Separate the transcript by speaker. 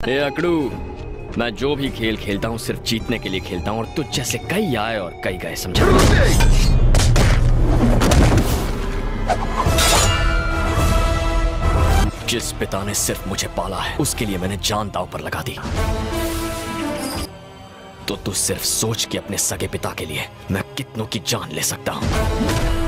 Speaker 1: ए अकड़ू, मैं जो भी खेल खेलता हूँ सिर्फ जीतने के लिए खेलता हूँ, और तुझ जैसे कई आए और कई गए, समझा? जिस पिता ने सिर्फ मुझे पाला है उसके लिए मैंने जान दांव पर लगा दी। तो तू सिर्फ सोच कि अपने सगे पिता के लिए मैं कितनों की जान ले सकता हूँ।